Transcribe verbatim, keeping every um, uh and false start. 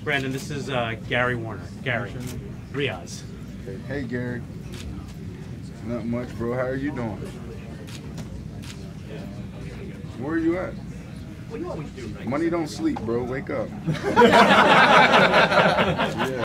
Brandon, this is uh, Gary Warner. Gary, Riaz. Hey, hey Gary. Not much, bro. How are you doing? Where are you at? What you always do, right? Money don't sleep, bro. Wake up. Yeah.